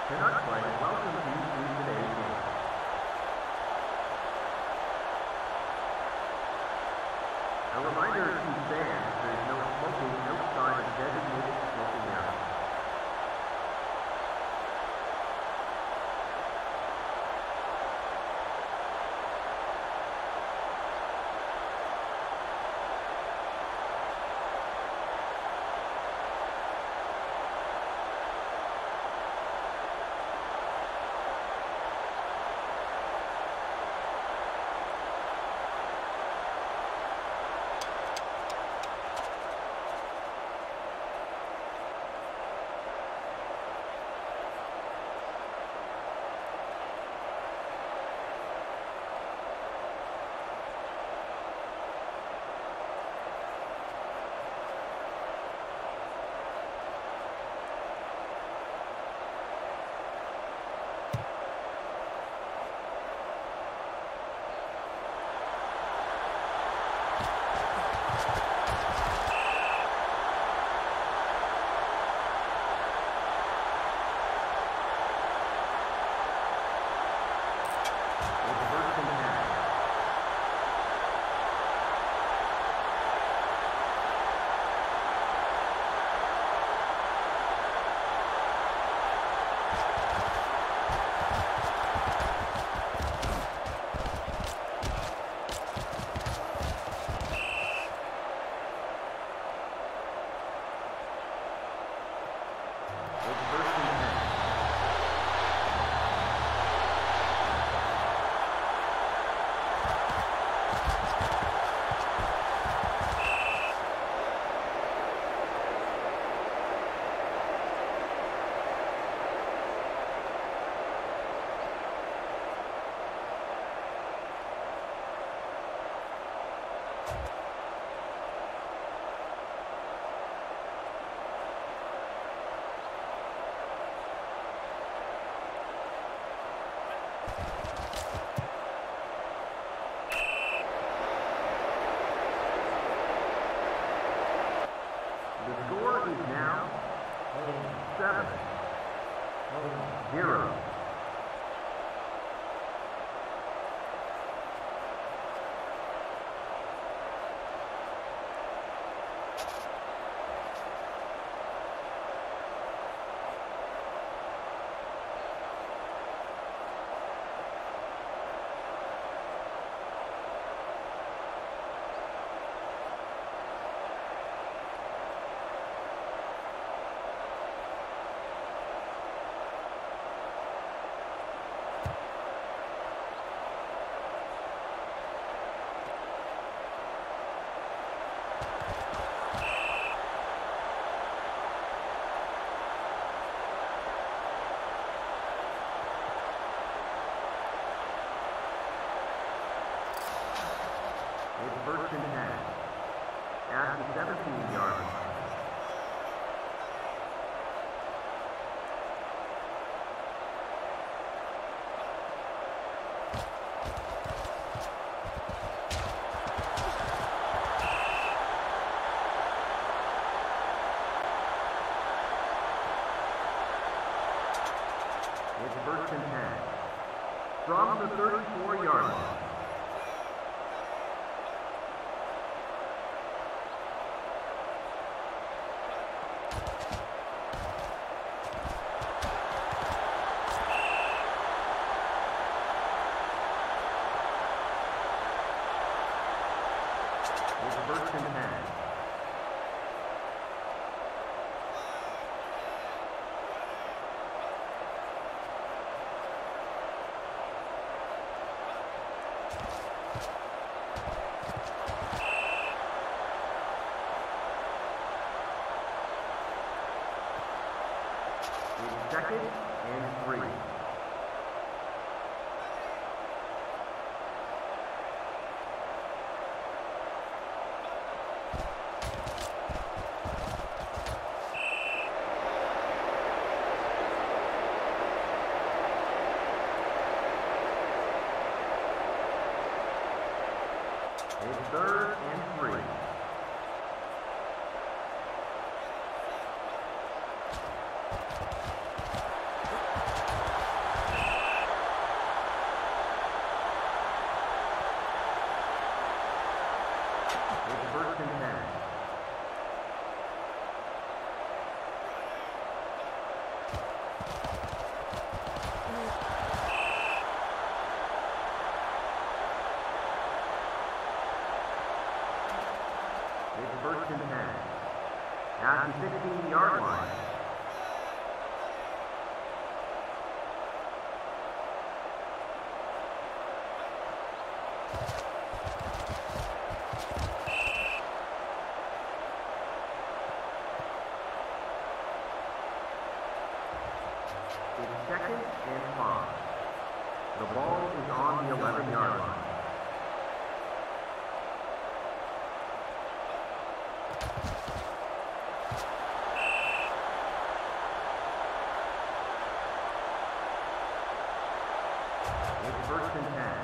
Canucks fans, welcome to today's game. A reminder to fans, there is no smoking outside of designated smoking area. The score is now 7-0. It's first and 10 at the 17-yard line. It's first and 10 from the 34-yard line. It's first and 10. It's second and 3. It's third and 3. at the 16-yard line. It's 2nd and 5. The ball is on the 11-yard line. It's 1st and 10.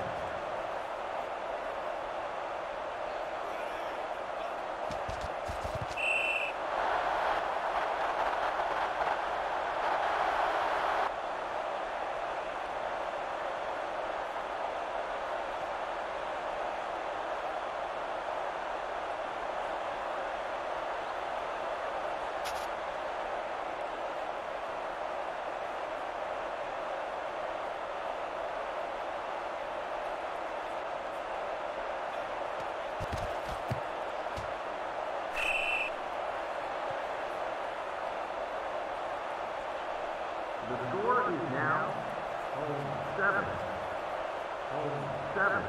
The score is now home 7. Home 7.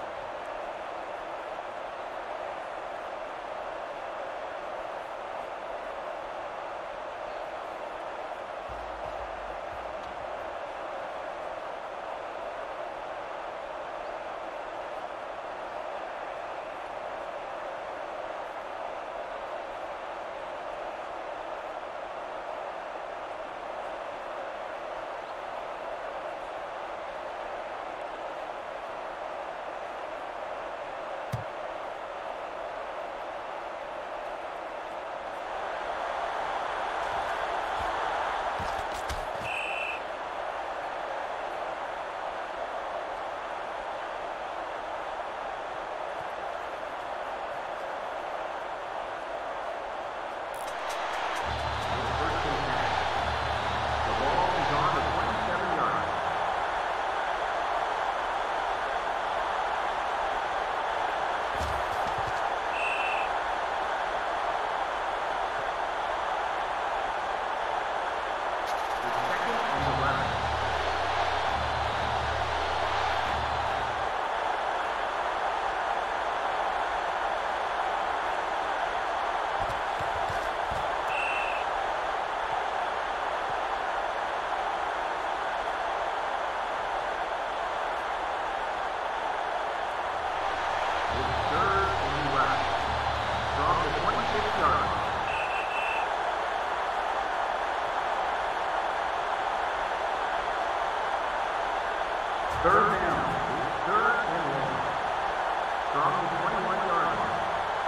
Third down. It's 3rd and 1. From the 21-yard line.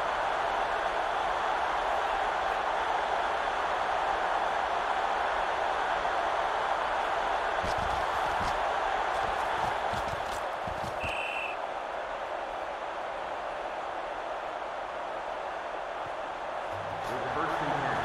It's 1st and 10.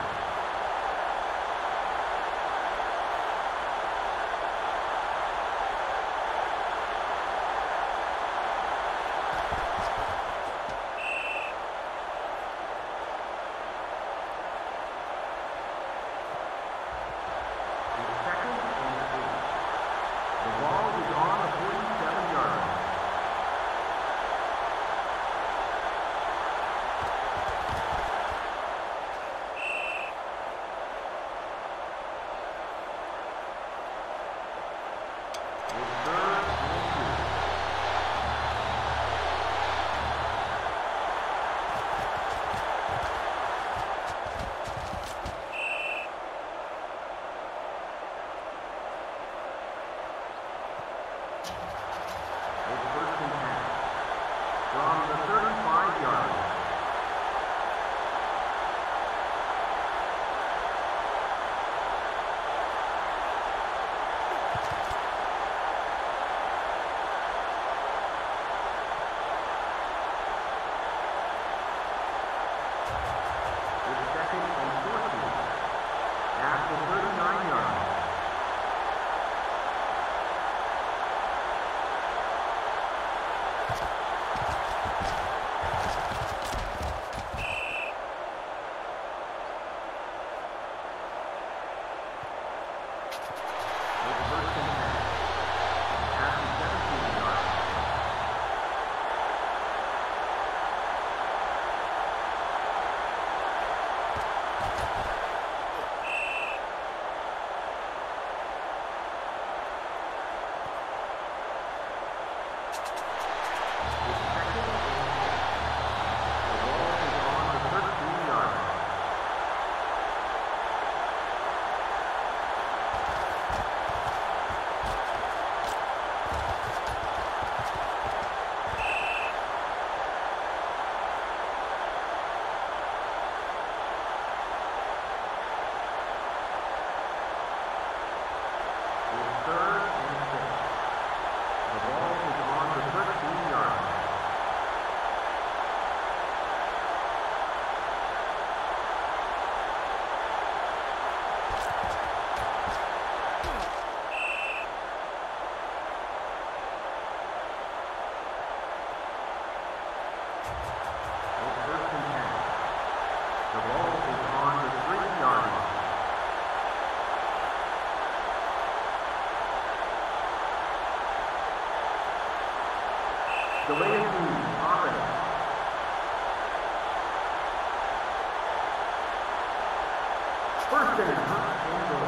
Delaney Hoppin. First and goal.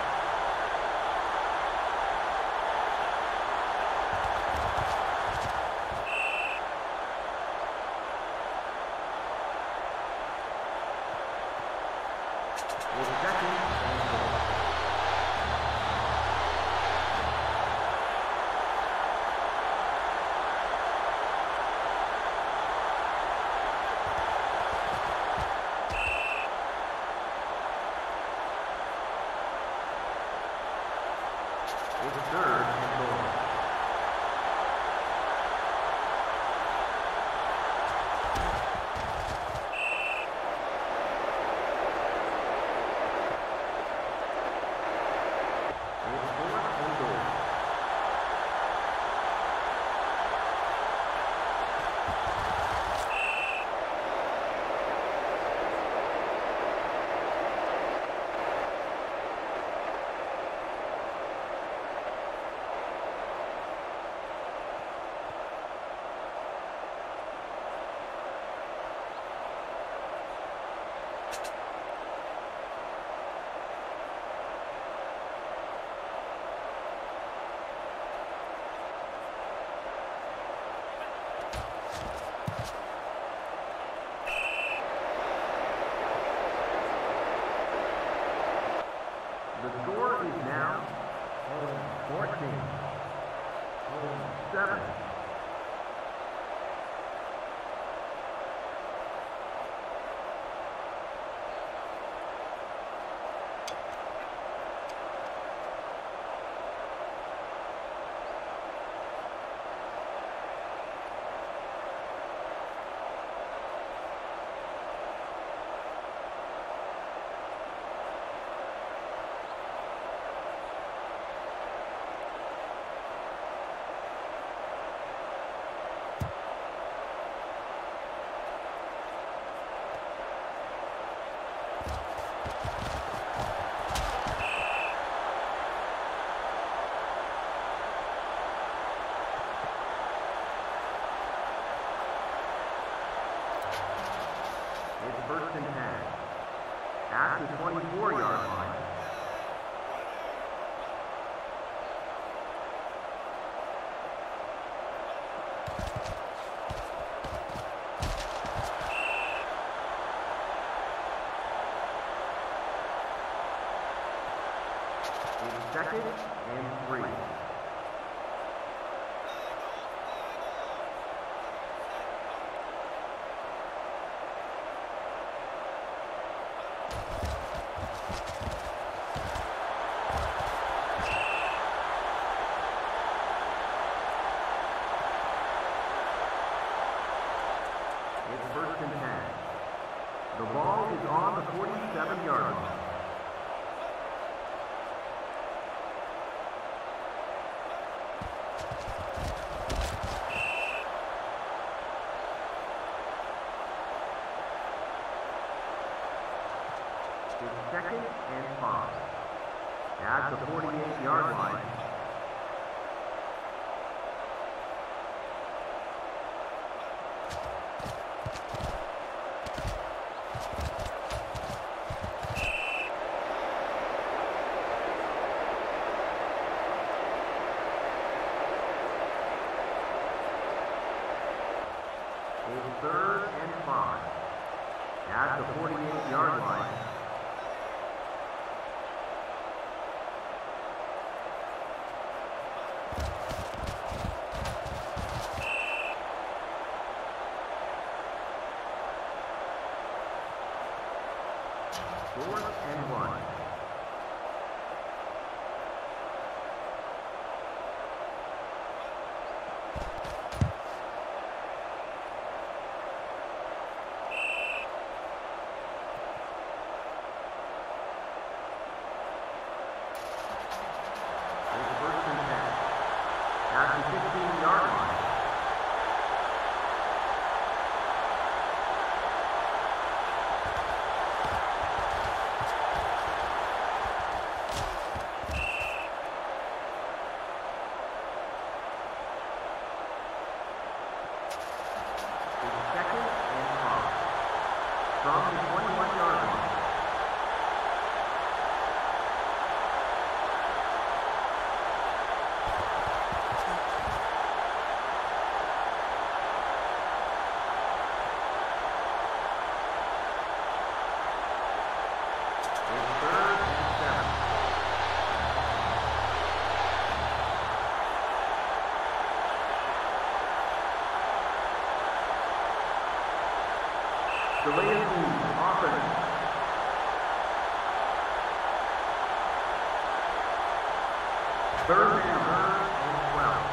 The score is now 14, 7. It's first and 10. At the 24-yard line. It's second and 3. It's first and 10. The ball is on the 47-yard line. It's second and 5. At the 48-yard line. It's third and 5. At the 48-yard line. Fourth and 1. It's first and 10. At the 15-yard line. Delay of game, offense. Third down and 12.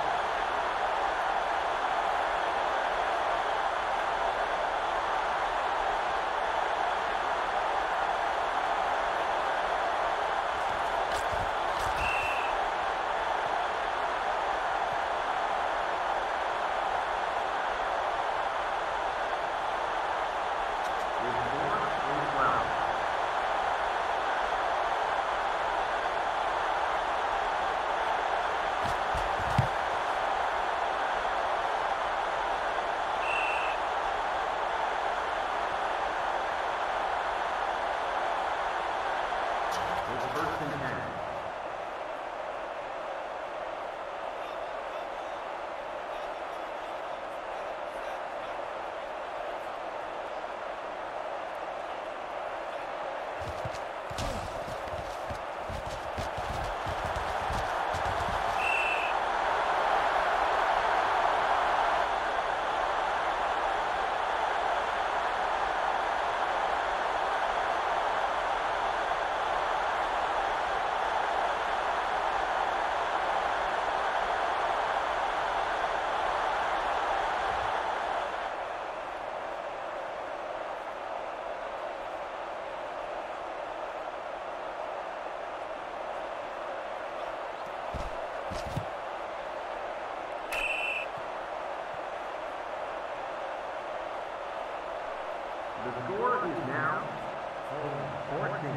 The score is now 14.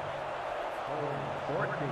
14.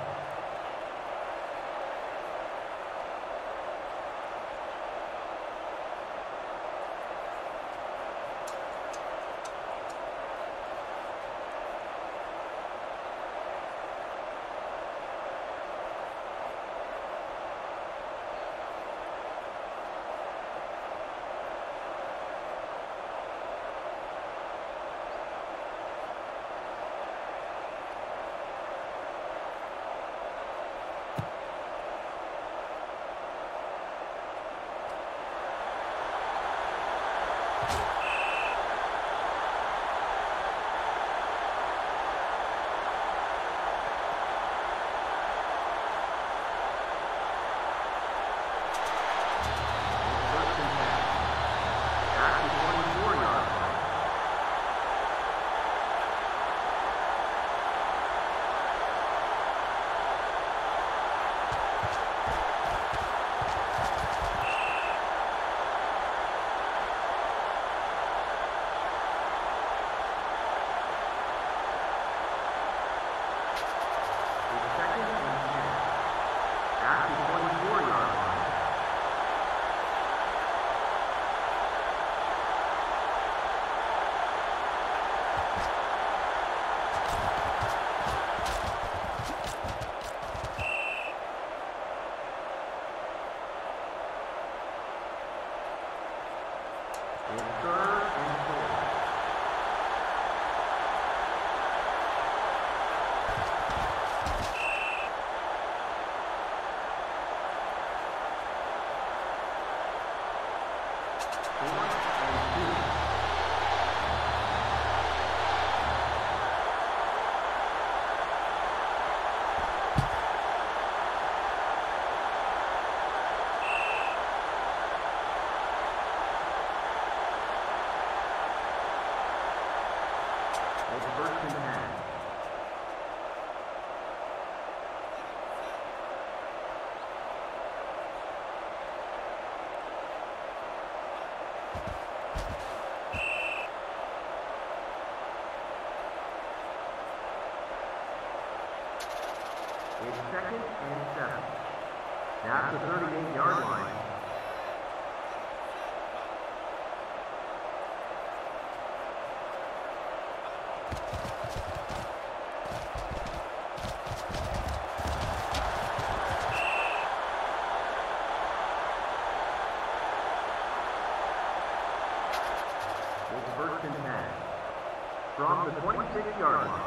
It's 2nd and 7. That's the 38-yard line. It's 1st and 10. From the 26-yard line.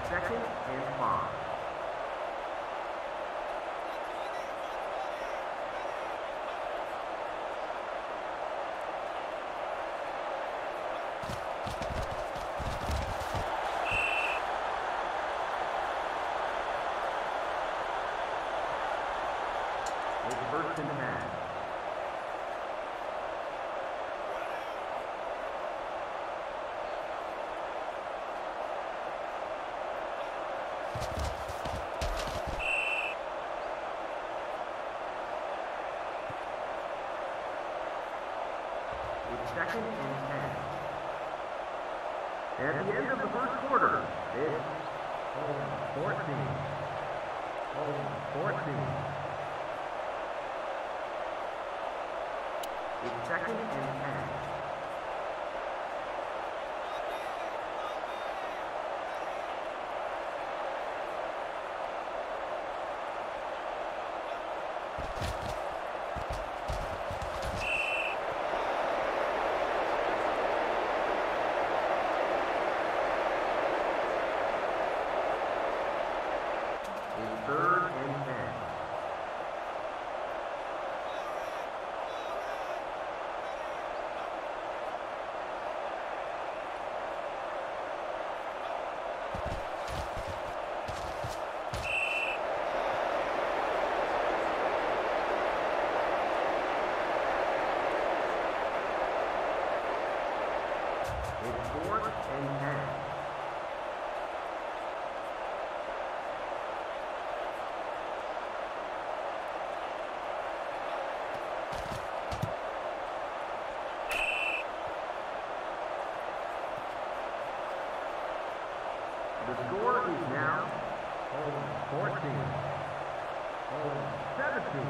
second and 5. It's first and 10. It's second and 10. At the end of the first quarter, it's home 14. Home 14. It's second and 10. It's third and 10. It's fourth and 10. The score is now home 14, home 17.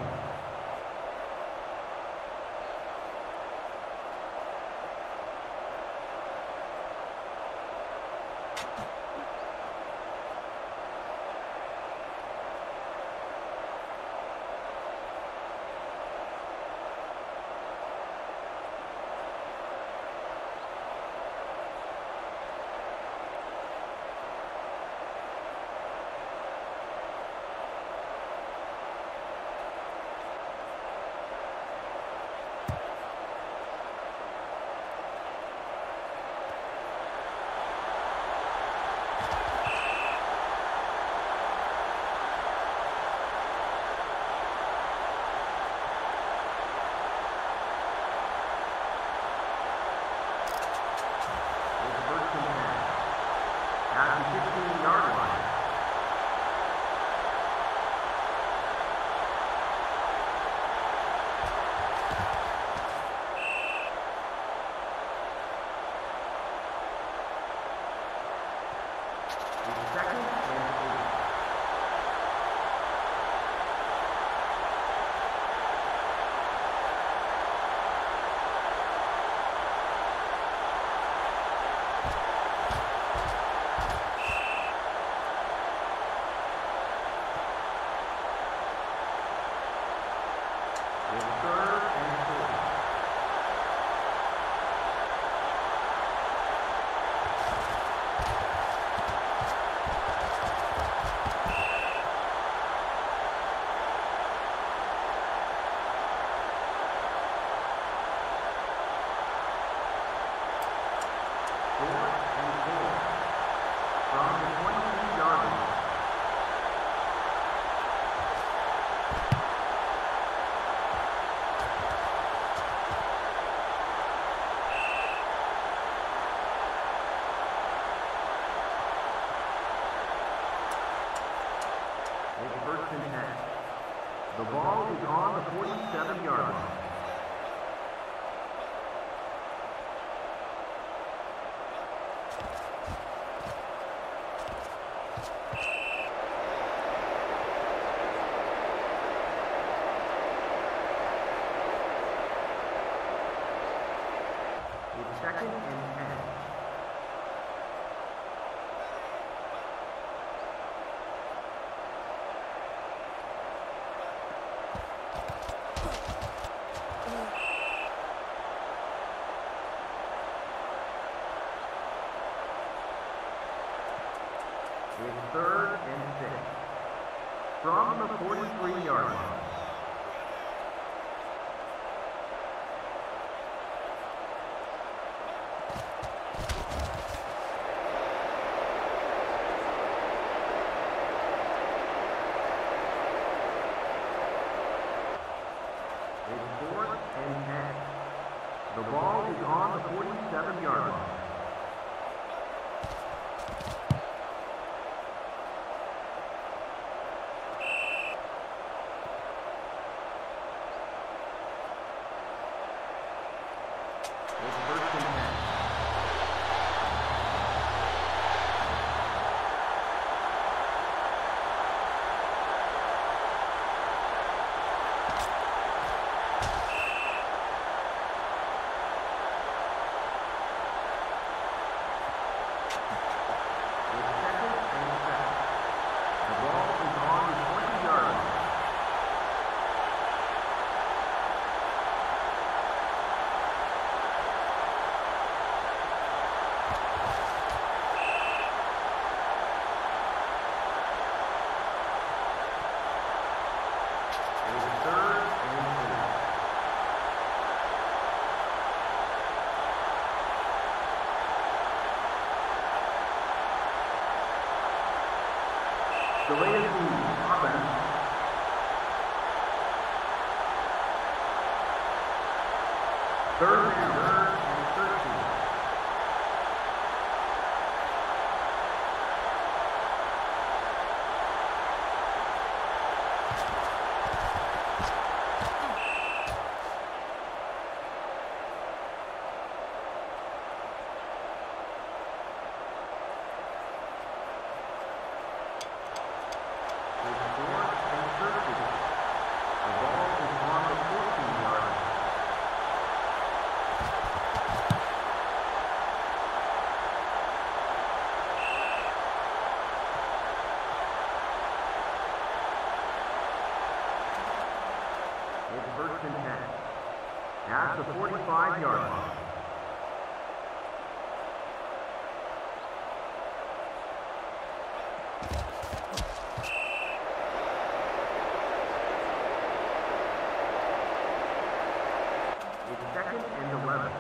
At the 15-yard line. It's second and 8. It's third and 4. Fourth and 4. From the 22-yard line. It's first and 10. The ball is on the 47-yard line. It's second and 10. It's 3rd and 6. From the 43-yard line. It's 4th and 10. The ball is on the 47-yard line. It's 1st and 10. The way is the offense. 3rd and 13. It's 1st and 10. At the 45-yard line. It's 2nd and 11.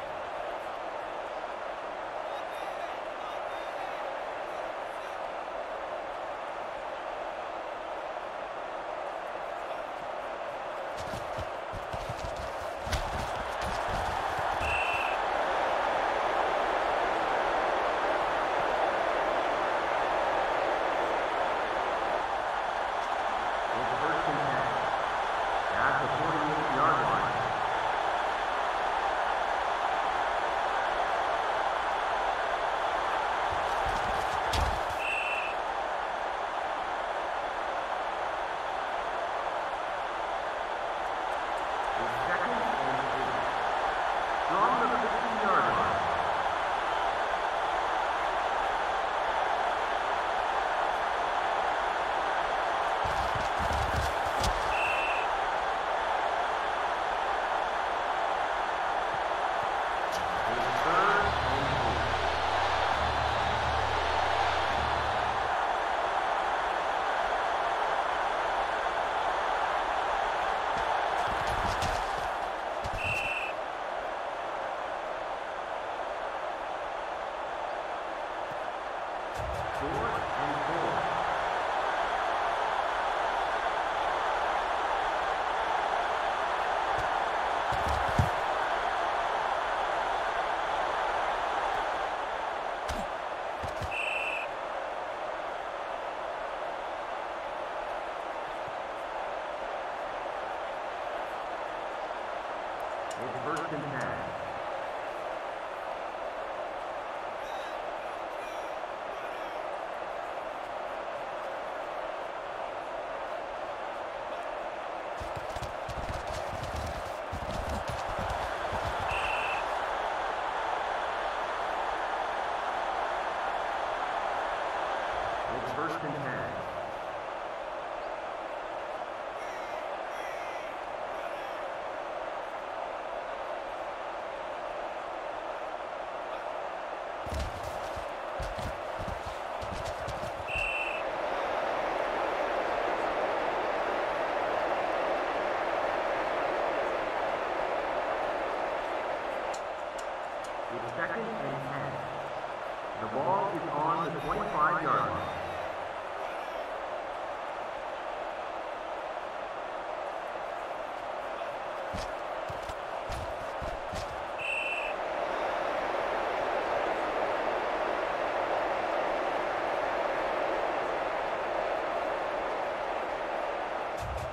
It's 1st and 10. It's 1st and 10.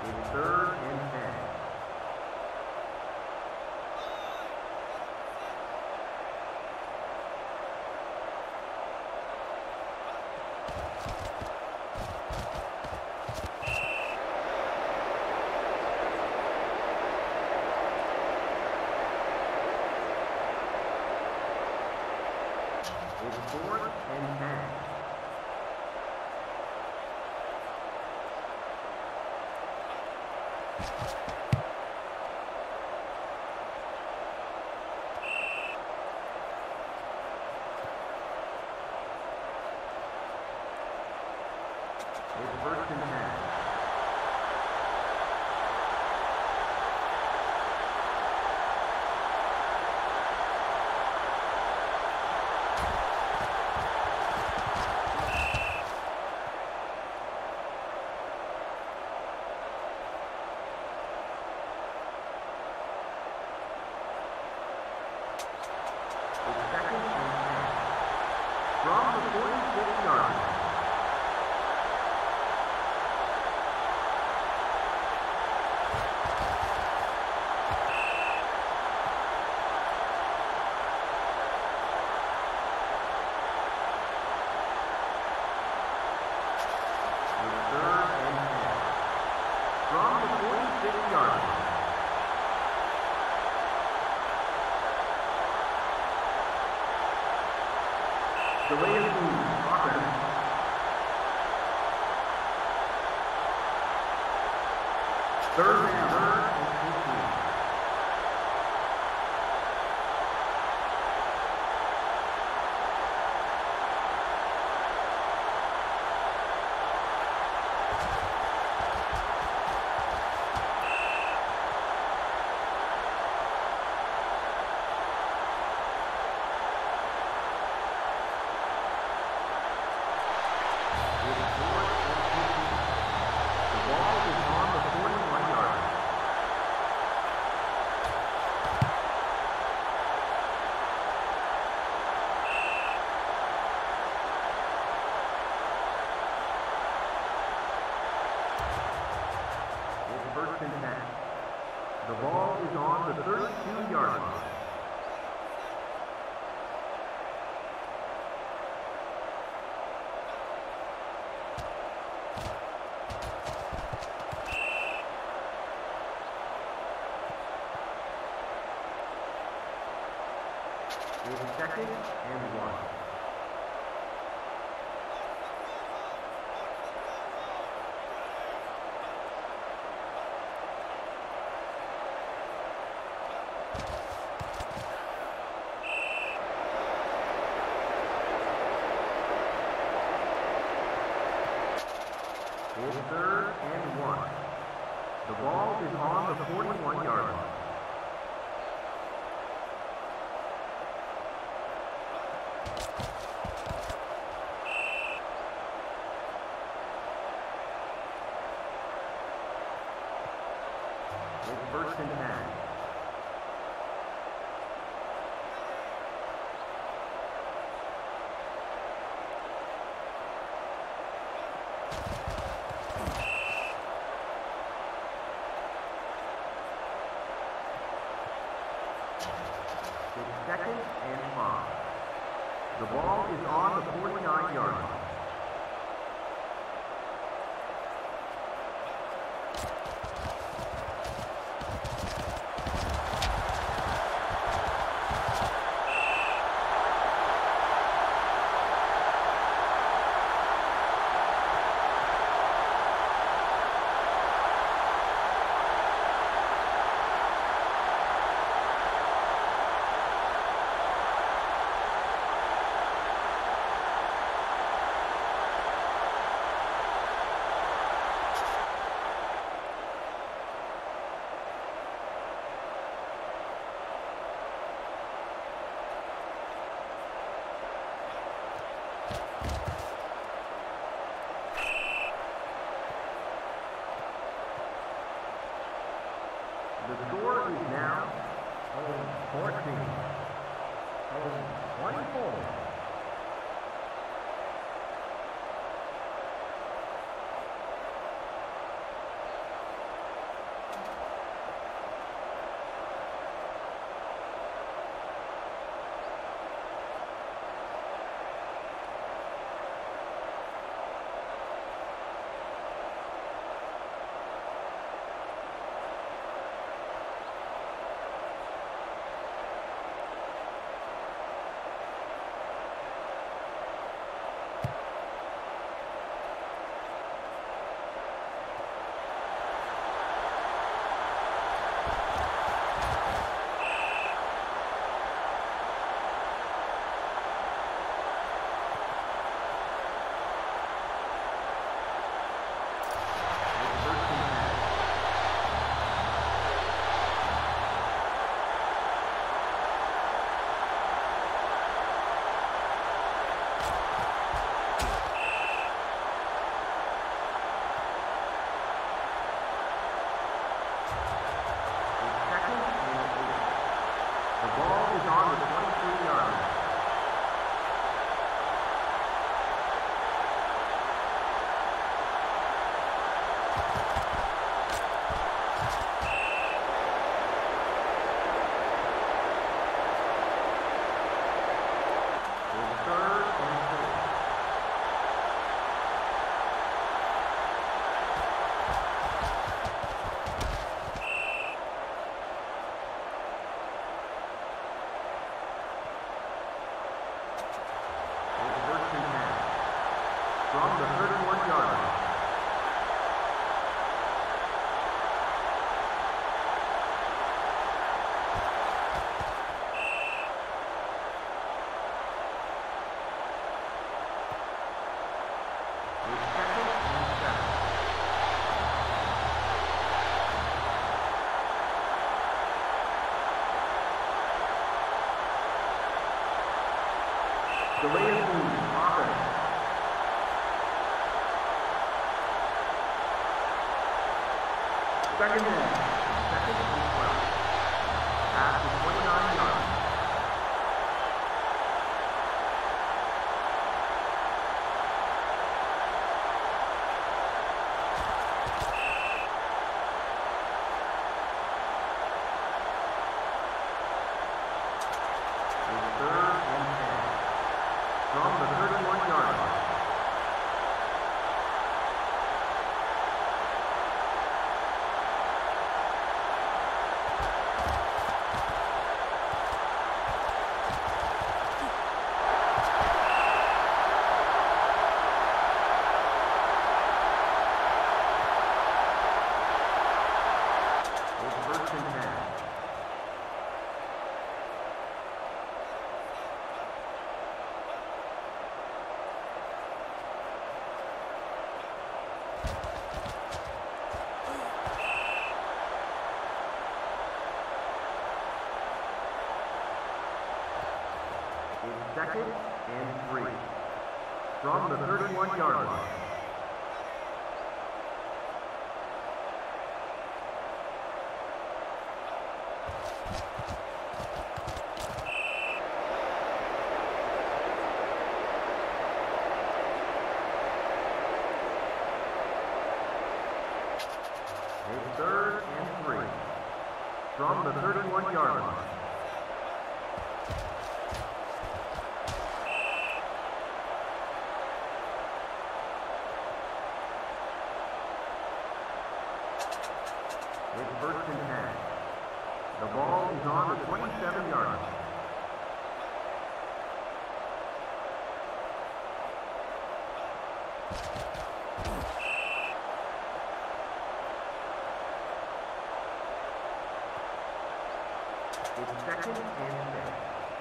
It's 3rd and 10. It's 4th and 10. It's 1st and 10. From the 46-yard line. It's 3rd and 10. From the 46-yard line. Delay of move, offense. 3rd and 15. First and 10. The ball is on the 32-yard line. It's 2nd and 1. It's 3rd and 1. The ball is on the 41-yard line. It's 1st and 10. It's 2nd and 5. The ball is on the 49-yard line. The score is now 14, 24. Delay of game, offense. Second down. Second and 12. At the 29 yards. Second and 3. From the 31-yard line. A third and 3. From the 31-yard line. It's first and 10. The ball is on the 27-yard line. It's second and 6.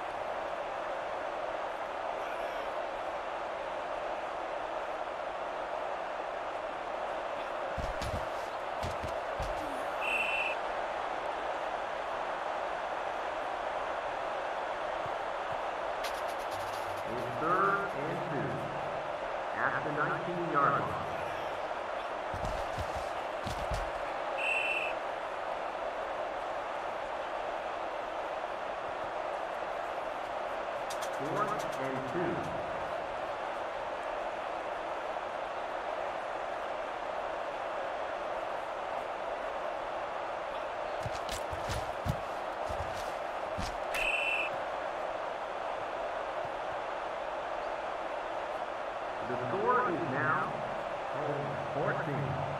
It's third and 2. At the 19-yard line. Fourth and 2. The score is now 14,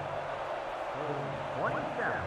27.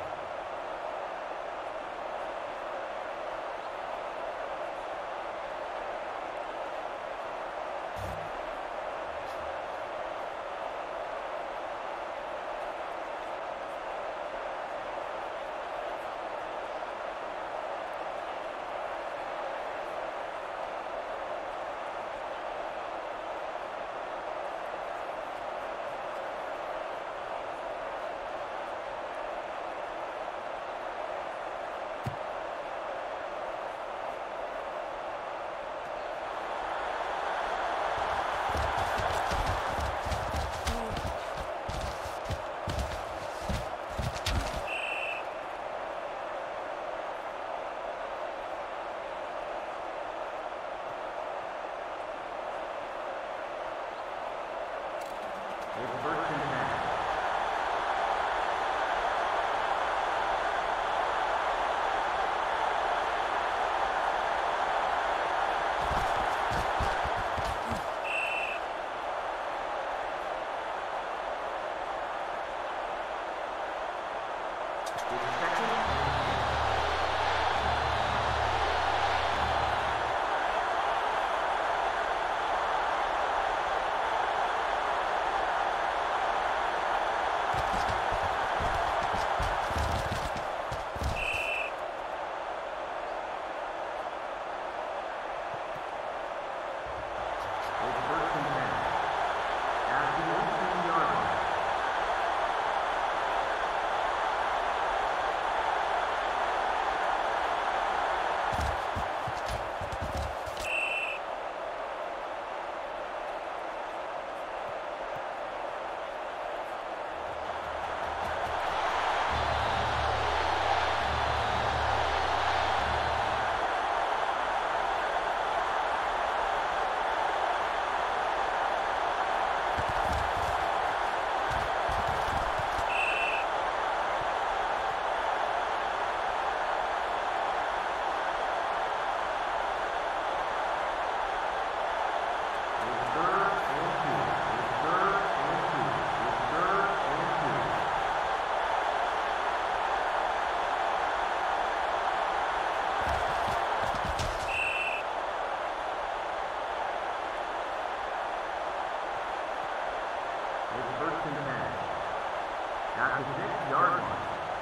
It's first and 10. It's second and 10. It's first and 10. At the 18-yard line. and 10. At the 6-yard line.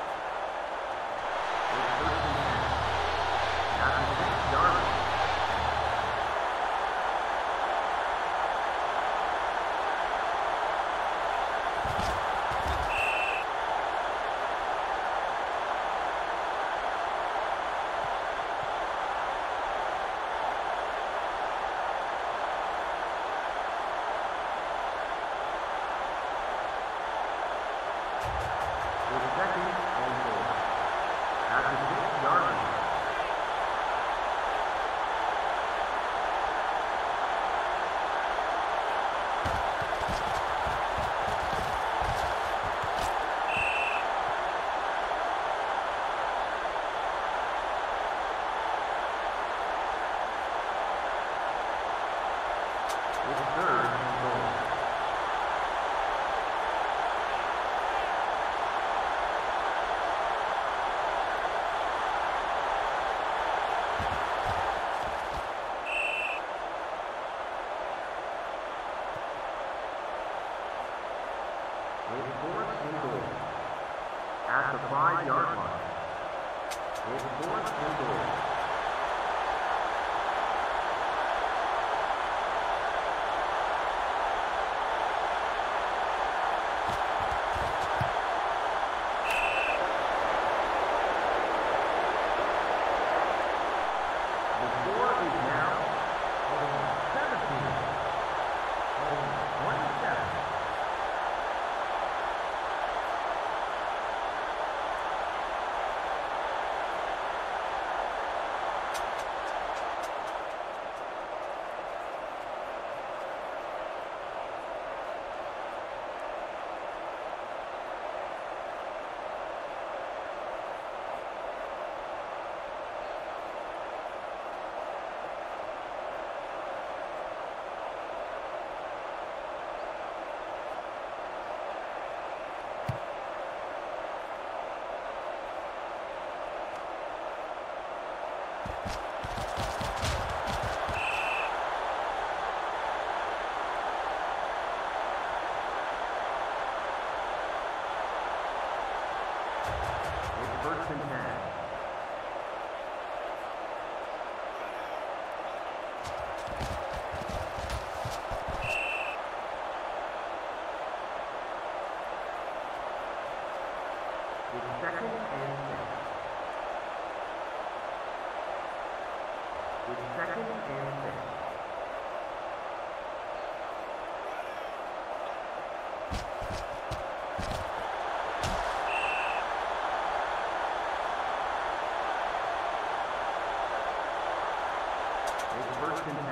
It's first and 10. At the 6-yard line. At the 5-yard line. It's 4th and goal. The score is now 17. 27. First and 10. It's 2nd and 6. It's 2nd and 6. First and 10.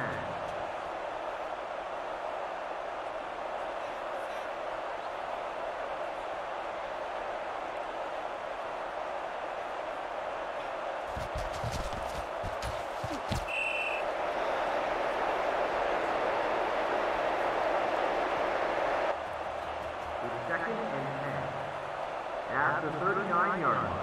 It's 2nd and 10. At the 39-yard line.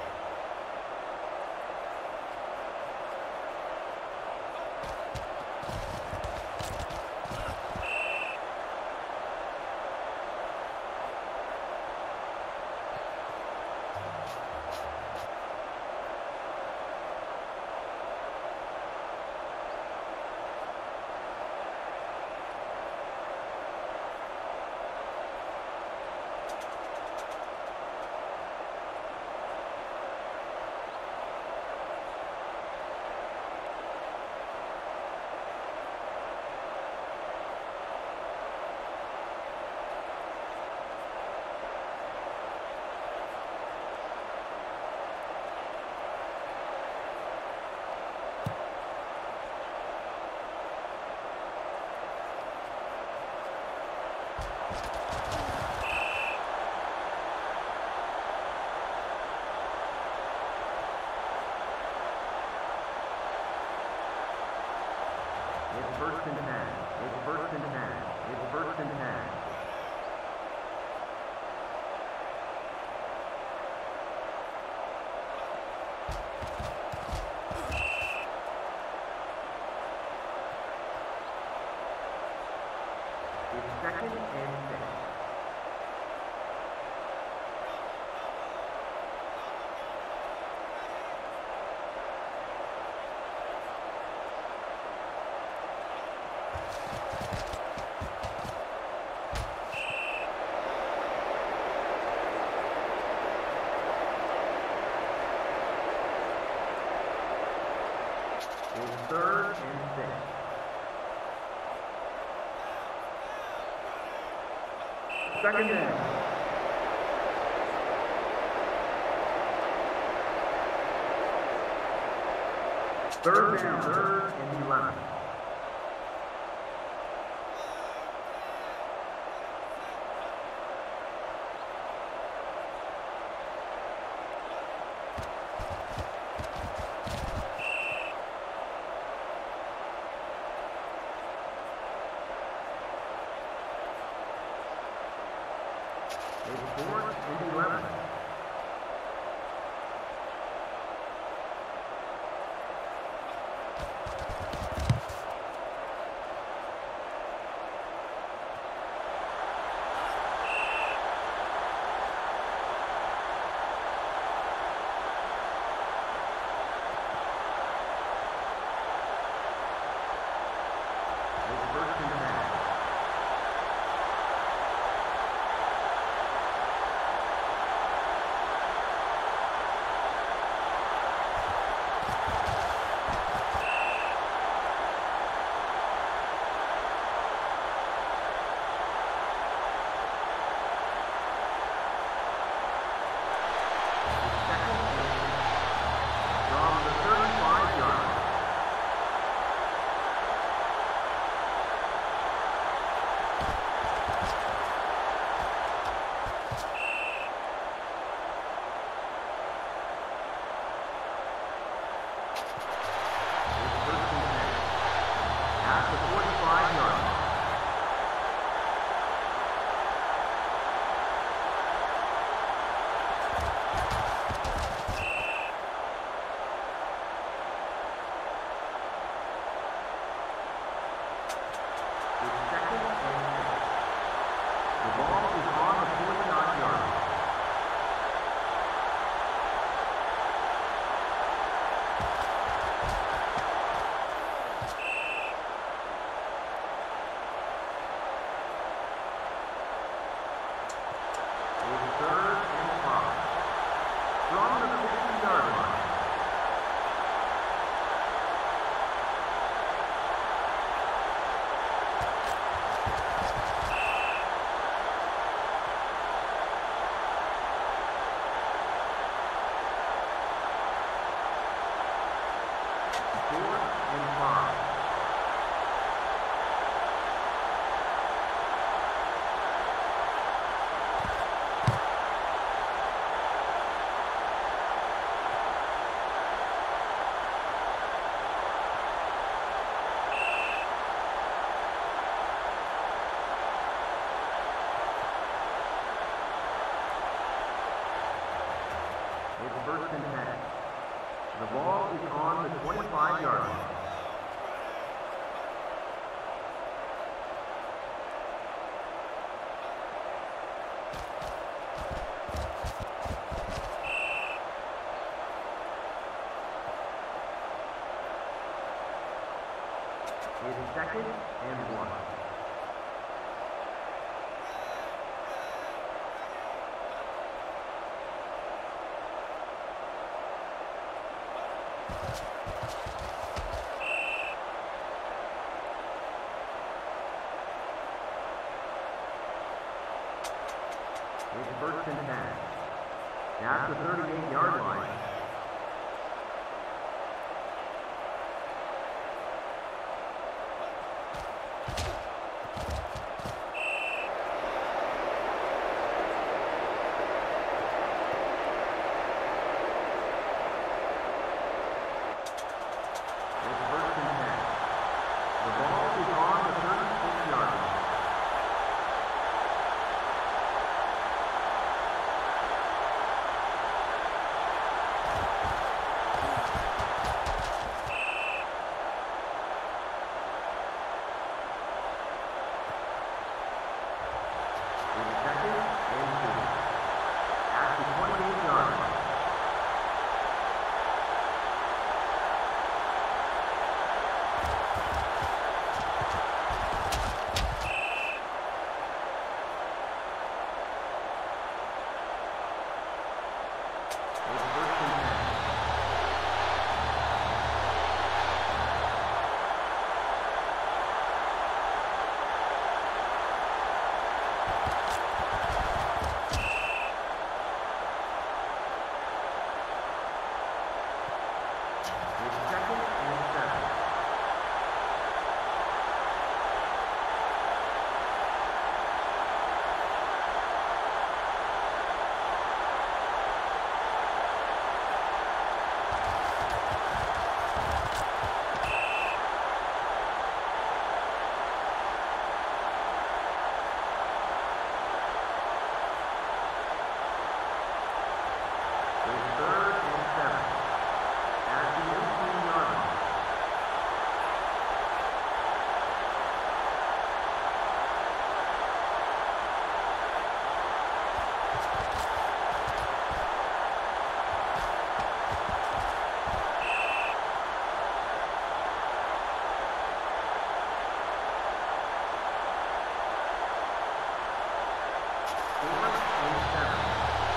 It's 1st and 10. It's 1st and 10. It's 1st and 10. It's 2nd and 6. third and 6. Second down. Third down, third and 11. It's fourth and 11. First and 10. The ball is on the 25-yard line. It's second and 1. It's first and 10. At the 38-yard line. Fourth and 7.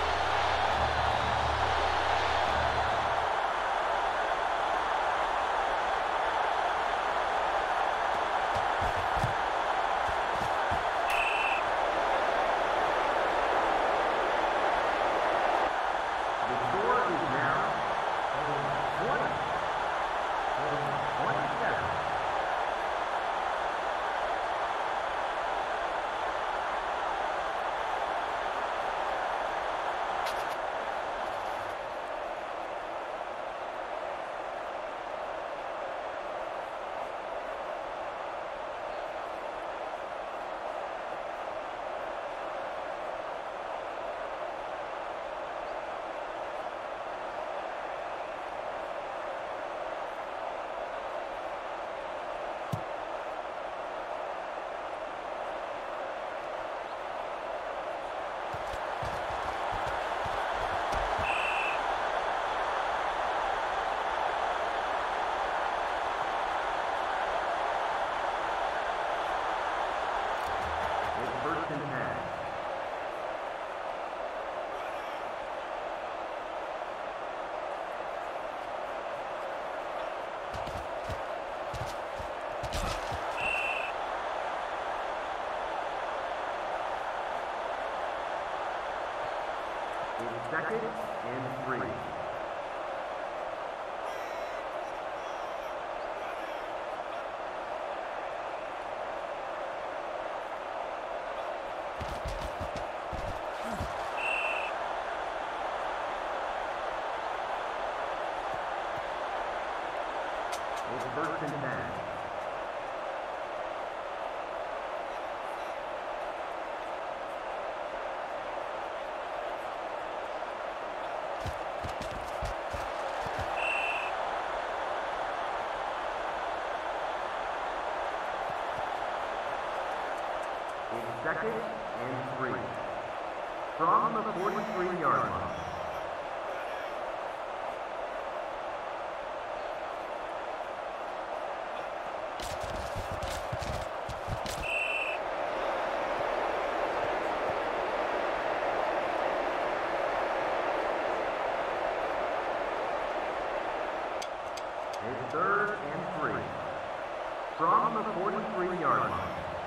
First and 10. It's second and 3. First and 10. It's second and 3. From the 43-yard line. It's third and 3. From the 43-yard line.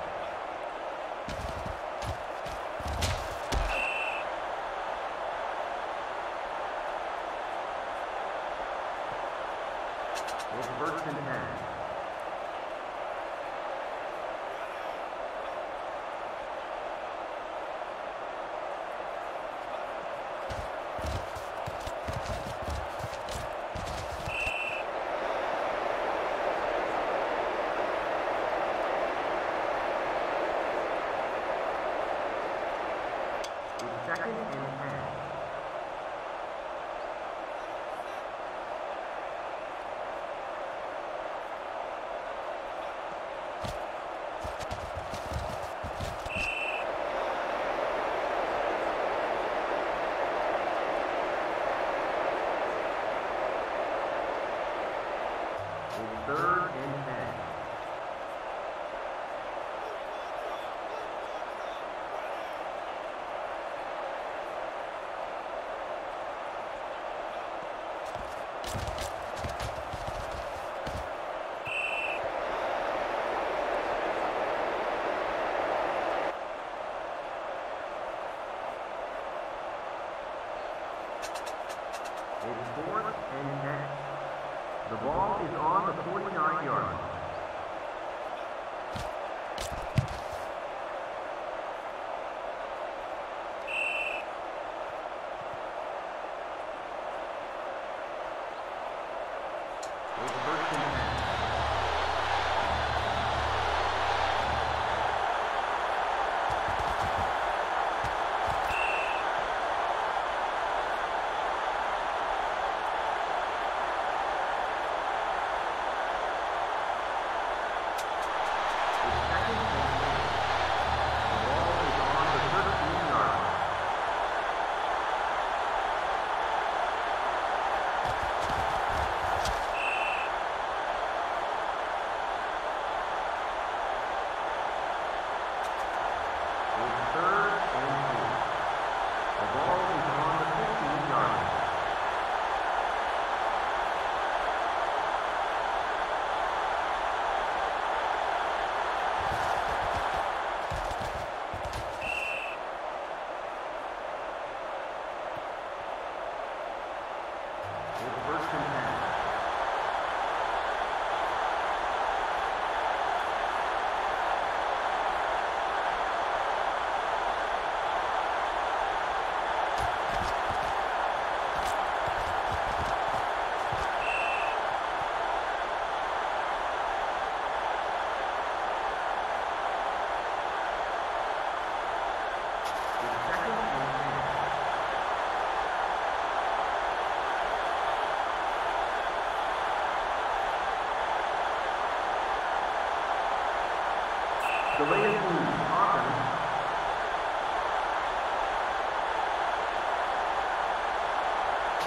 It's first and 10. Second and 10. It's third and 10. It's fourth and 10. The ball is on the 49-yard line. It's first and 10.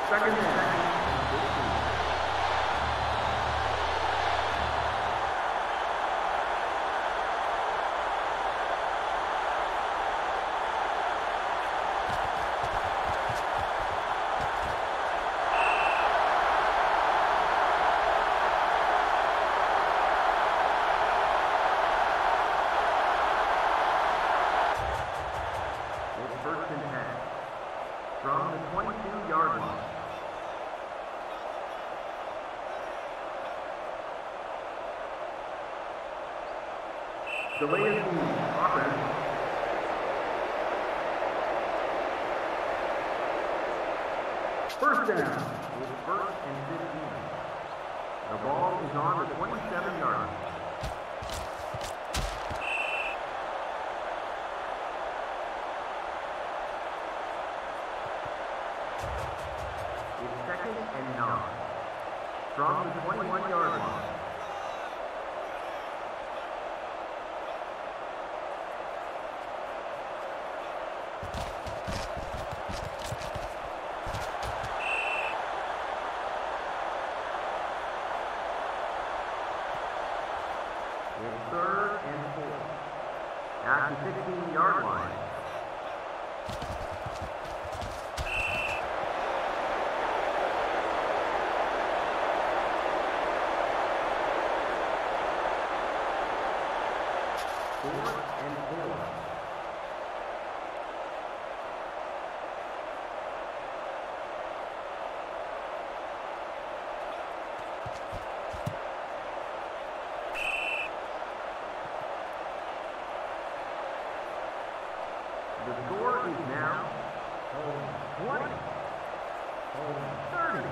Second and 15. First and 10 from the 22-yard line. Delay of the offense. First down. It's first and 15. The ball is on the 27-yard line. It's second and 9 from the 21-yard line. It's third and 4 at the 16-yard line. Fourth and 4. The score is now 20, 30.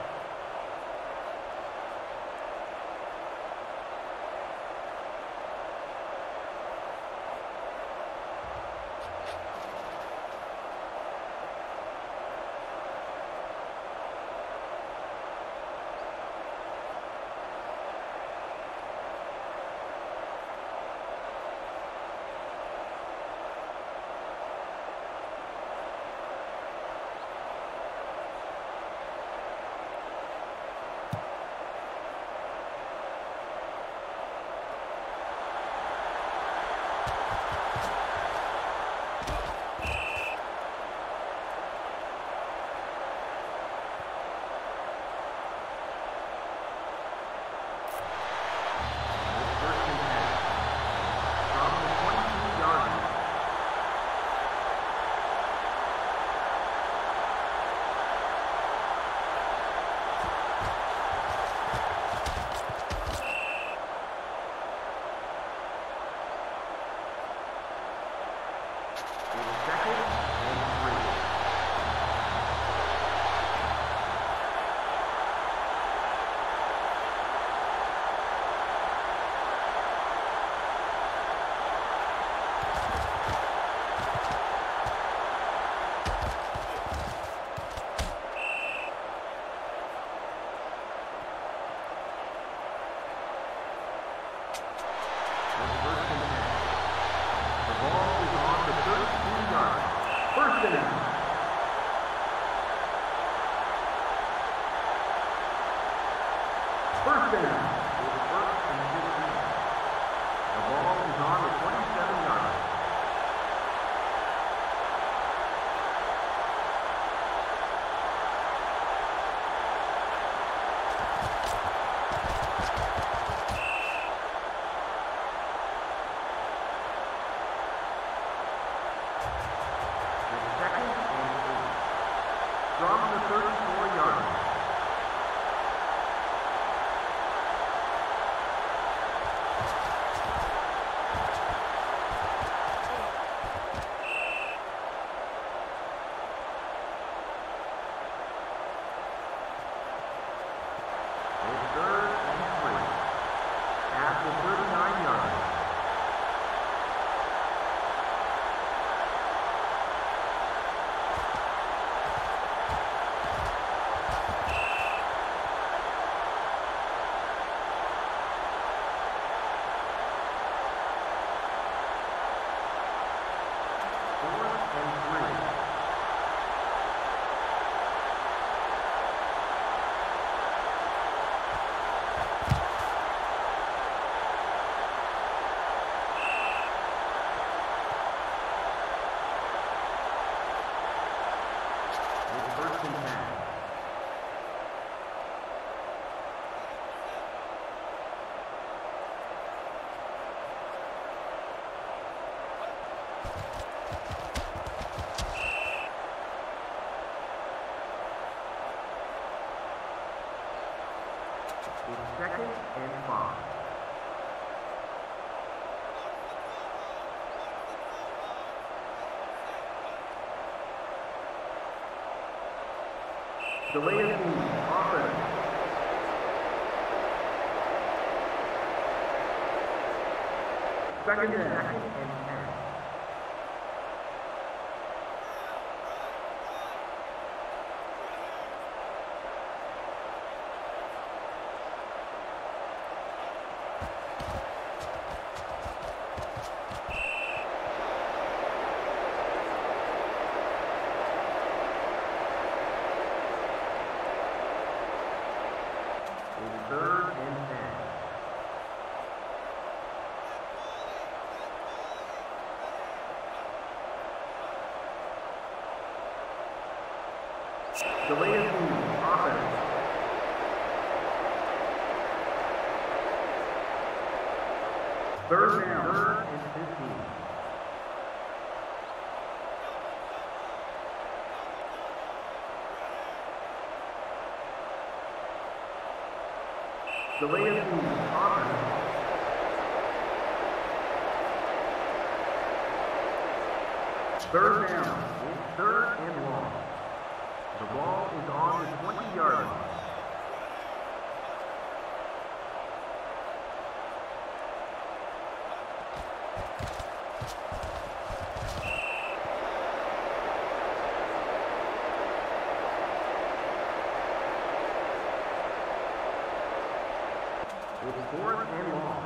First and 10. First and 10. First and 15. The ball is on the 27-yard line. From the 34-yard line. It's third and 3 at the 39-yard line. second and 5. Delay of game, offense. Second and 10. Third and 10. Delay of game, offense. Third down. Third and 15. Delay of game, offense. Third down. It's third and long. The ball is on the 20-yard line. It's fourth and long.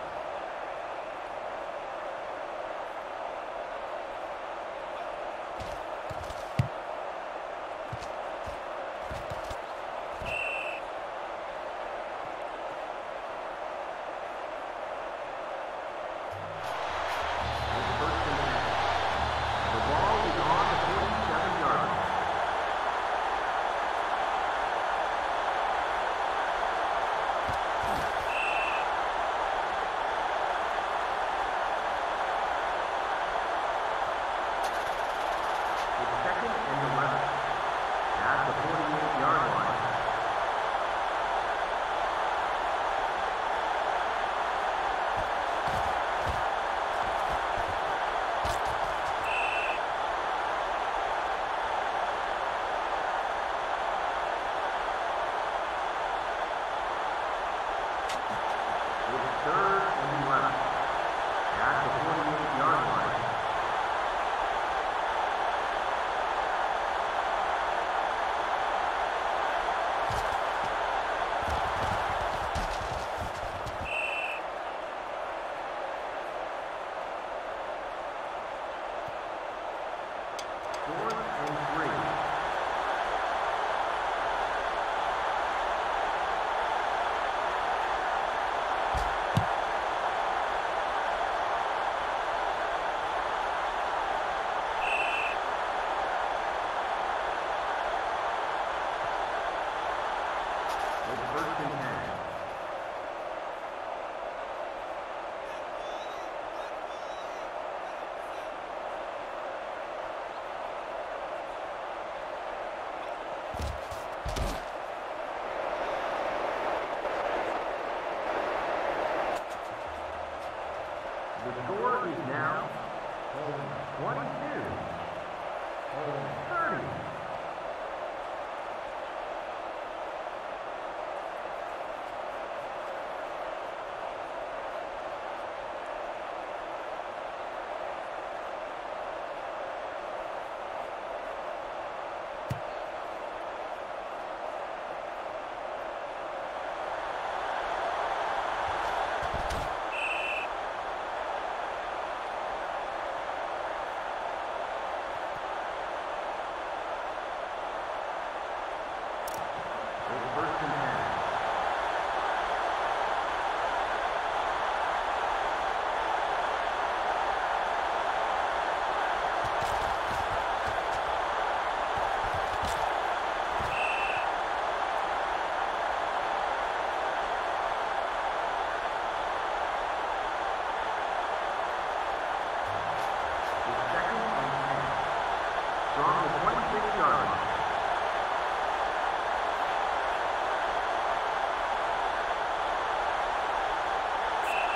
The score is now 22, 30.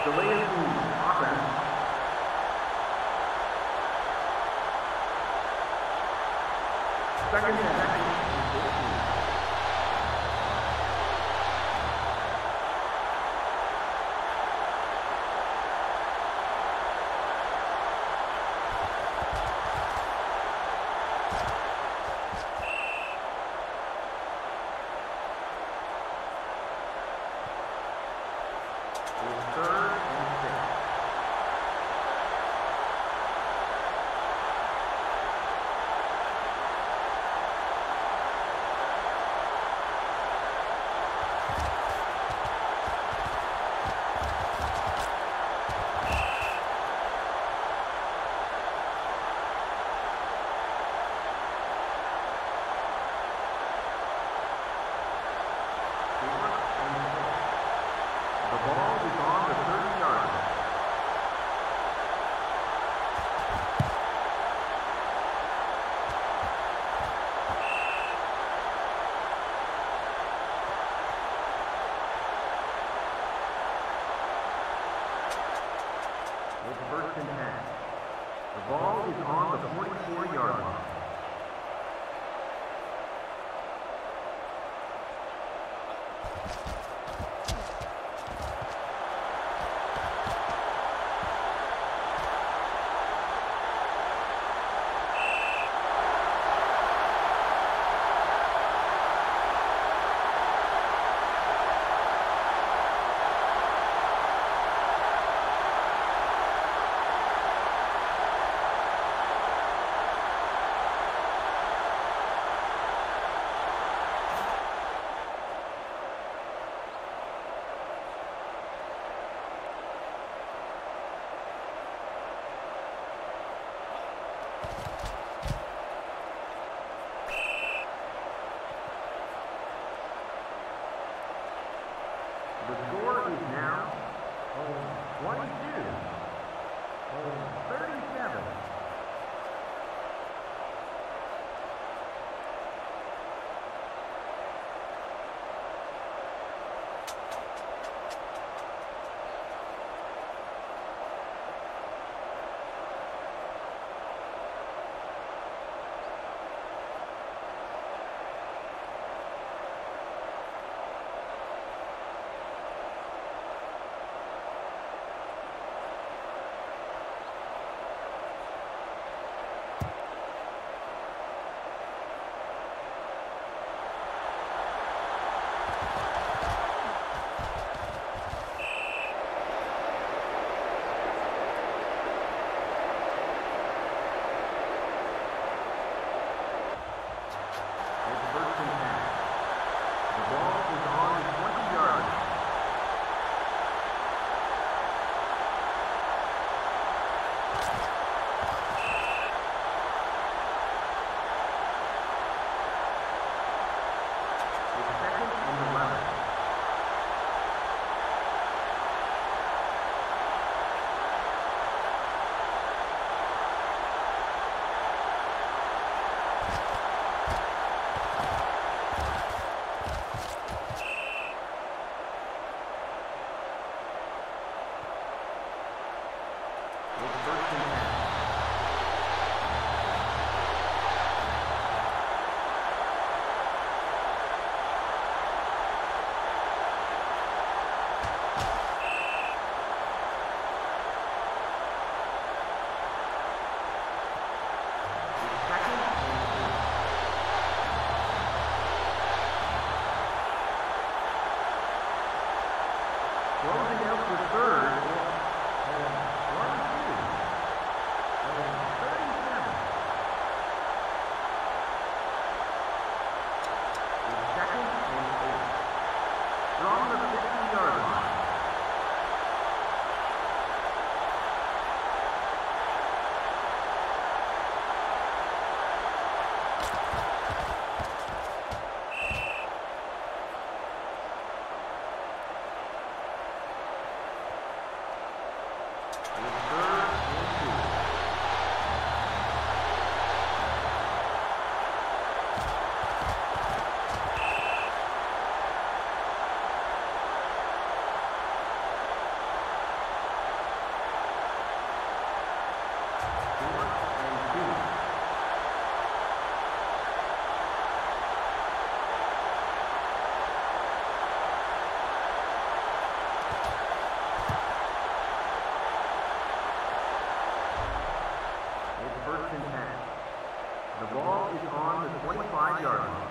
Delay of game. Offense. Second and 15. is on the 25-yard line.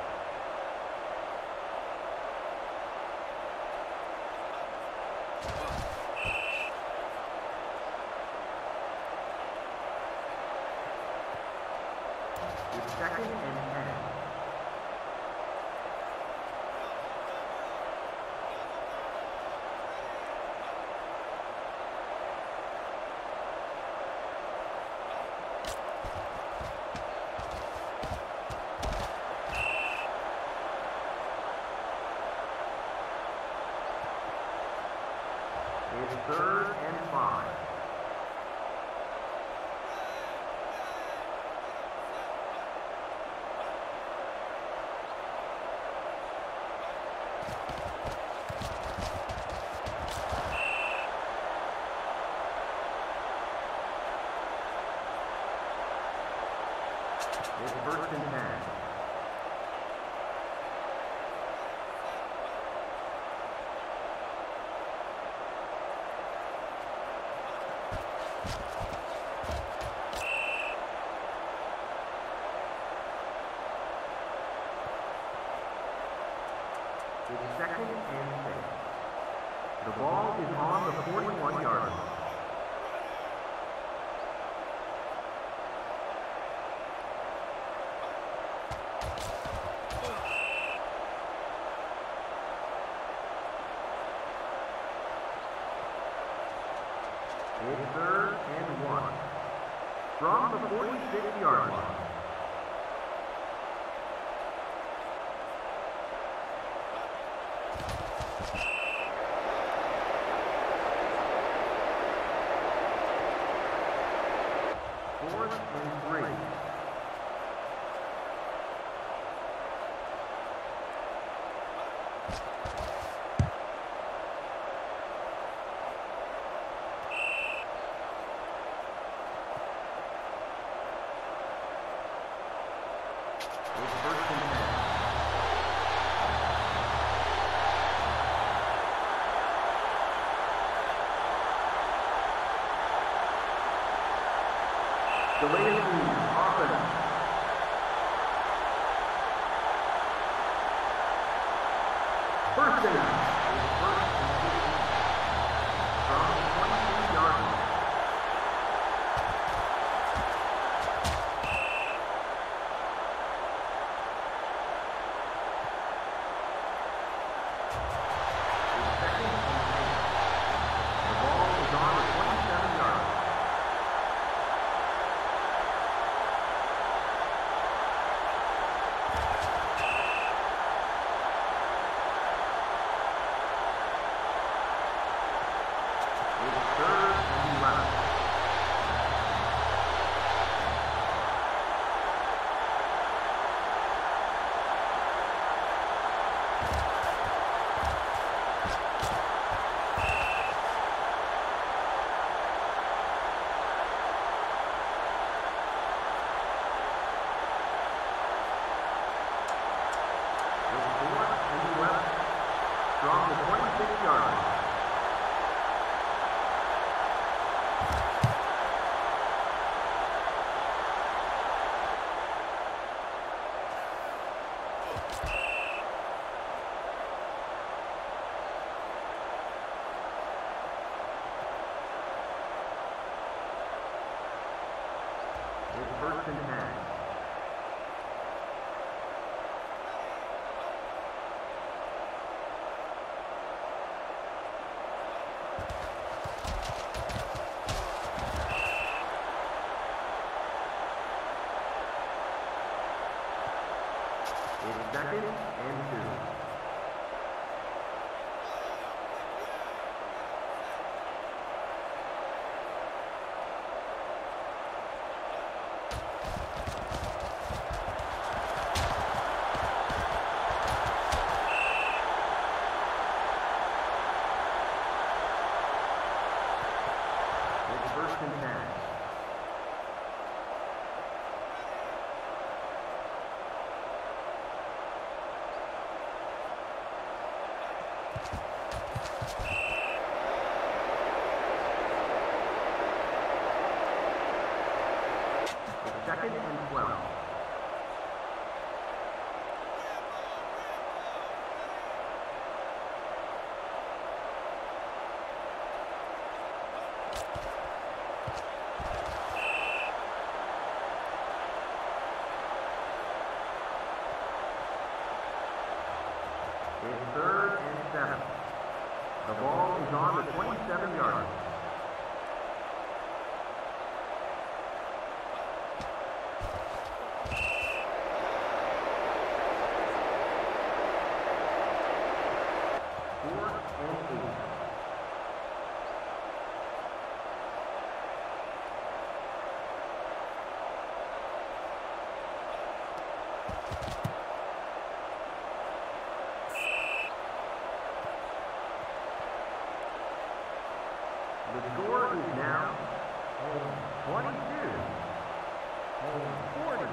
It's 2nd and 10. It's 3rd and 5. It's 1st and 10. It's 2nd and 6. The ball is on the 41-yard line. It's 3rd and 1. From the 46-yard line. Fourth and 3. It's 1st and 10. Delayed offense. First down. It's 1st and 15. From the 22-yard line. It's 2nd and 8. The ball is on the 27-yard line. It's 3rd and 11. It's 4th and 11. From the 26-yard line. It's 1st and 10. It's 2nd and 2. It's 1st and 10. It's 2nd and 12. It's 3rd and 7. The ball is on the 27-yard line. The score is now 22, 40.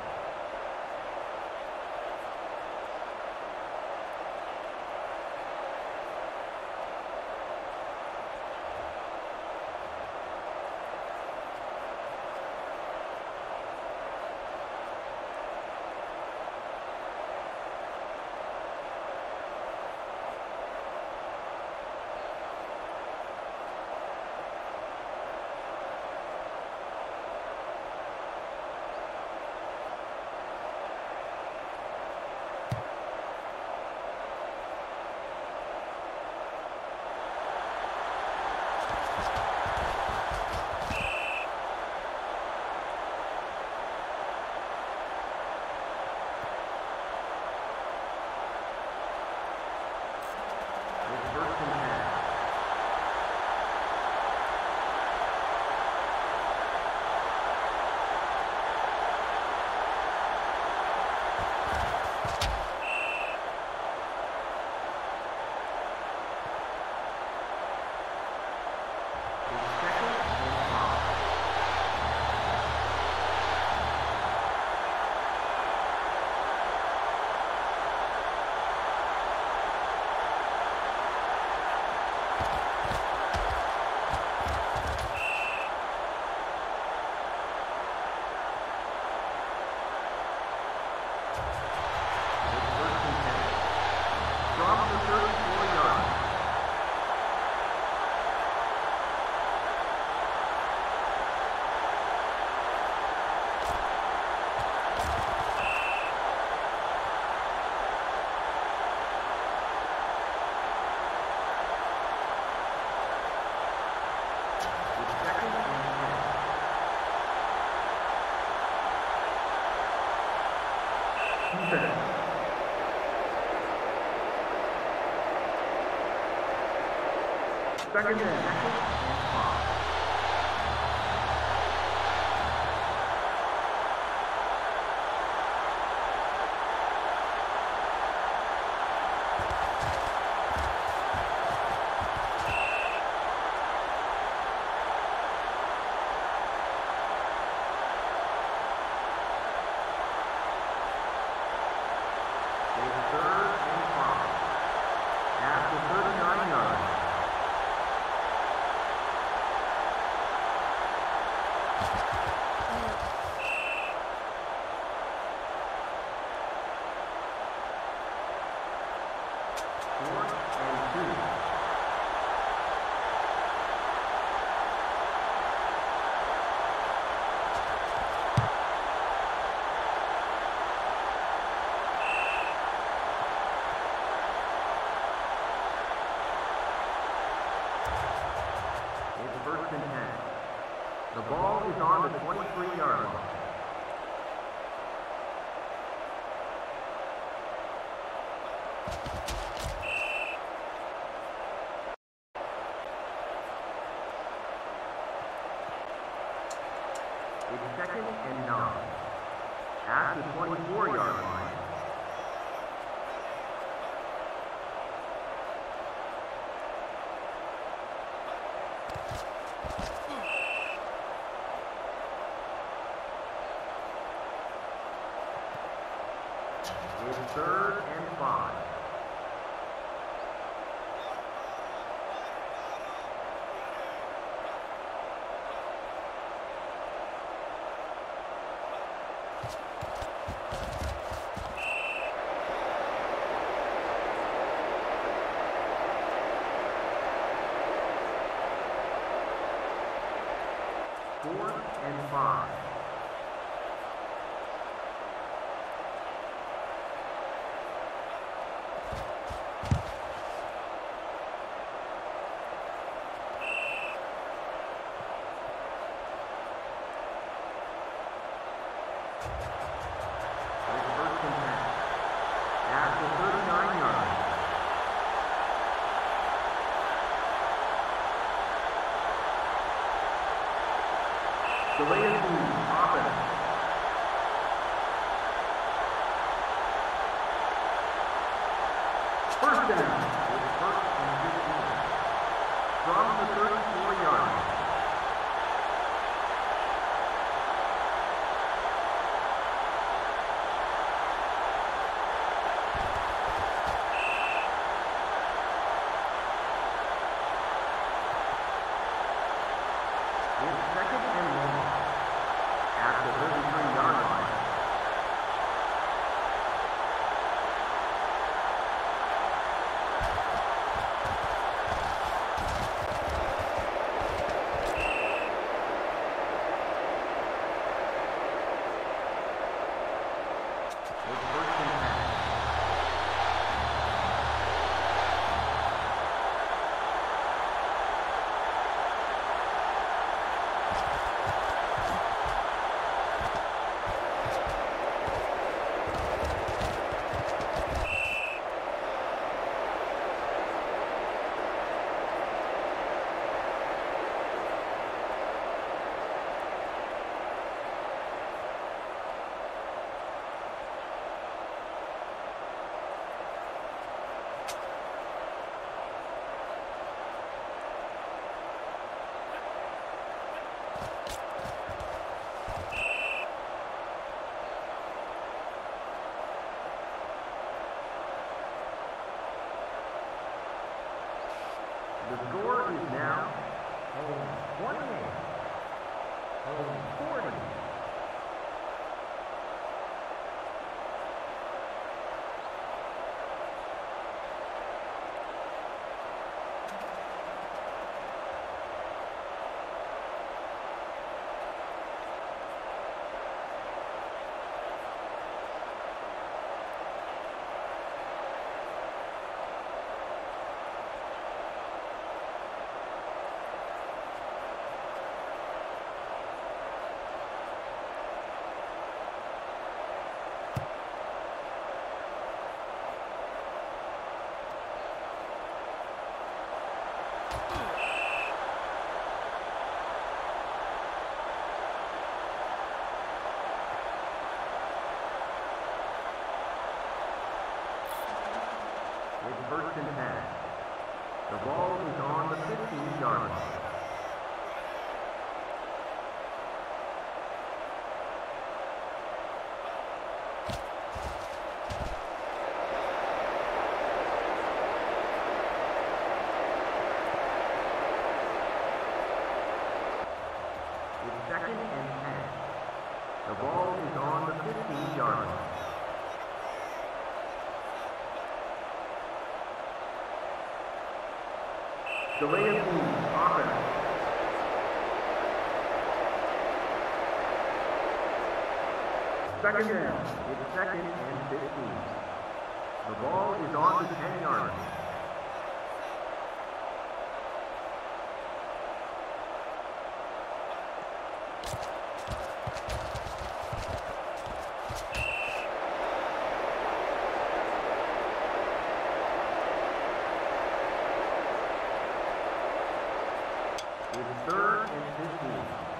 Second and 5. It's 3rd and 5. At the 39-yard line. The ball is on the 23-yard line. It's 2nd and 9. At the 24-yard line. It's 3rd and 5. Fourth and 5. First down. It's first and 15. From the 34-yard line. It's second and long. At the 33-yard line. It's first and 10. The score is now home 28, home 40. It's first and 10. The ball is on the 15-yard line. It's second and 10. The ball is on the 15-yard line. Delay of game, offense. Second down. It's second and 15. The ball is on the 10-yard line. It's third and 15.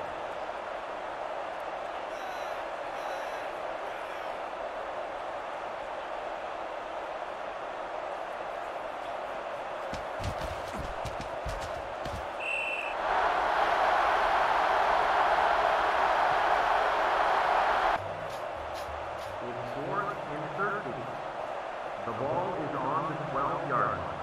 It's fourth and 13. The ball is on the 12-yard line.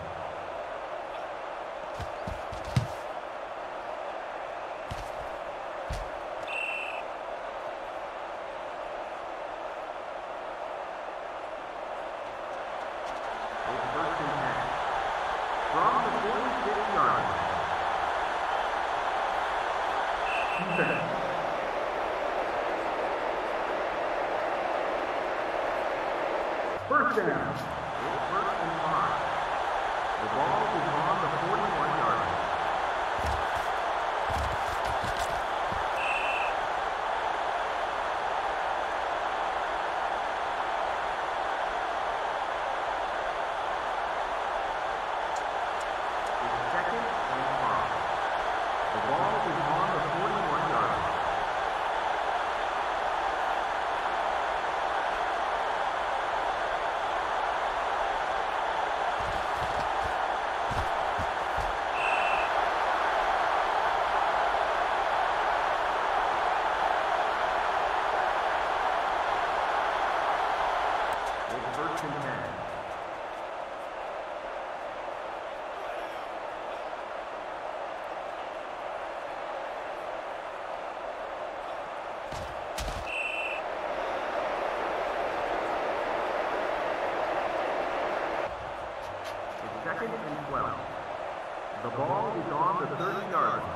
It's first and 10. From the 46-yard line. Defense. First down. It's first and 5. The ball is on the 41-yard line. It's second and 5. The ball is on the 41-yard line. first and 10. It's second and 12. The ball is on the 30-yard line.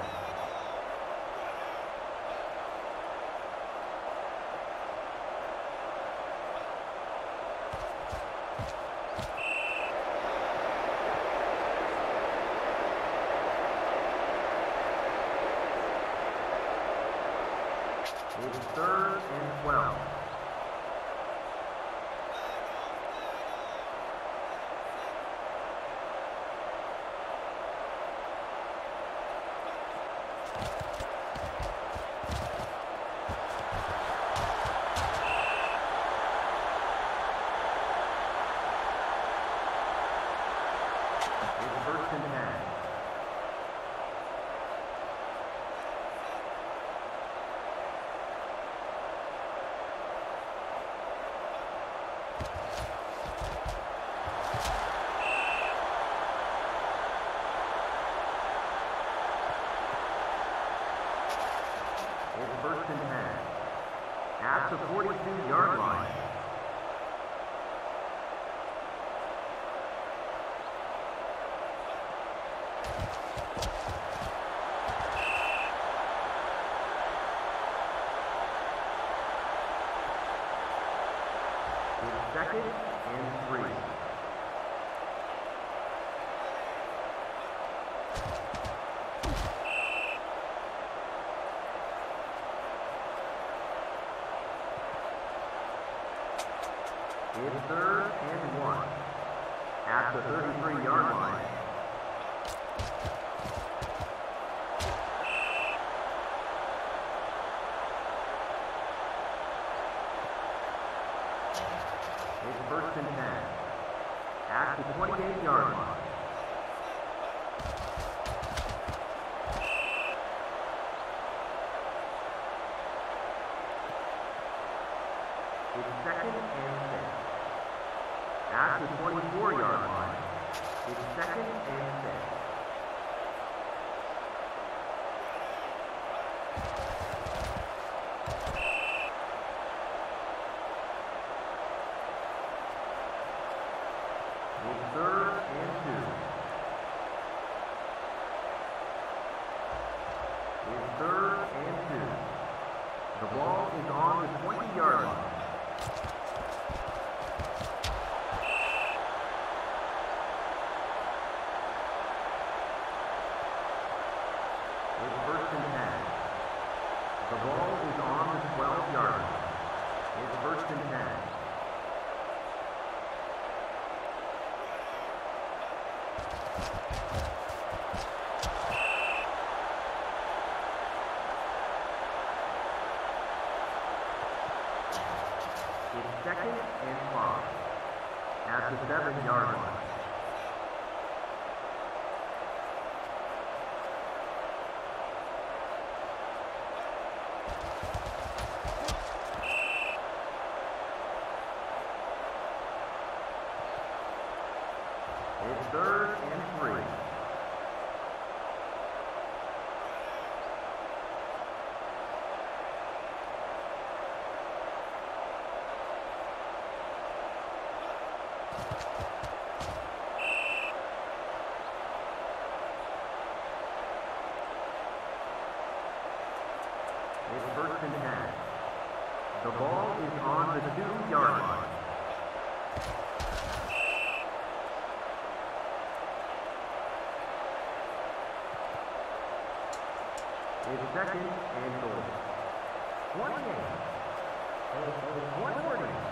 It's third and 12. It's first and 10. It's first and 10. At the 42-yard line. It's second and 3. It's third and 1. At the 33-yard line. It's first and 10. At the 28-yard line. It's second and 6. At the 24-yard line. It's second and 6. It's third and 2. It's third and 2. The ball is on the 20-yard line. It's first and 10. The ball is on the 12-yard line. It's first and 10. It's second and 5. At the 7-yard line. It's third and 3. It's first and 10. The ball is on the 2-yard line. It's second and goal. 28. 140.